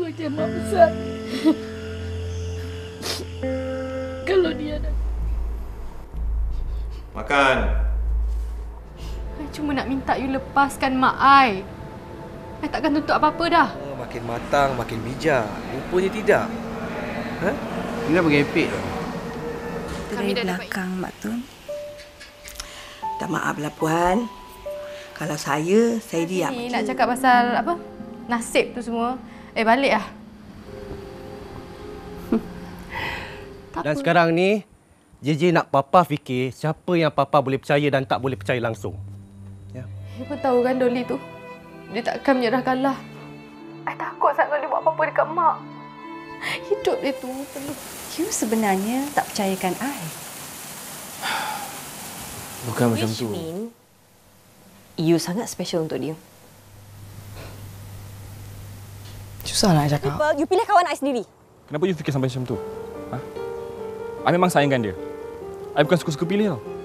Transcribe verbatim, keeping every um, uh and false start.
macam mak besar. Kalau dia ada. Makan. I cuma nak minta you lepaskan mak I. I takkan tuntut apa-apa dah. Oh, makin matang, makin bijak. Rupanya tidak. Ha? Ini dah bergepek dah. Dari belakang, Mak Tun. Tak maaflah Puan. Kalau saya, saya diam. Ni nak cakap pasal apa? Nasib tu semua. Eh, balik lah. Dan sekarang ni, J J nak Papa fikir siapa yang Papa boleh percaya dan tak boleh percaya langsung. Ya. You pun tahu kan Dolly tu? Dia takkan menyerah kalah. I takut sangat kalau dia buat apa-apa dekat mak. Hidup dia tu penuh. You sebenarnya tak percayakan I. Bukan macam Which tu. mean, you sangat special untuk dia. Susah nak cakap. You pilih kawan I sendiri. Kenapa you fikir sampai macam tu? Ha? I memang sayangkan dia. I bukan suka-suka pilih tau.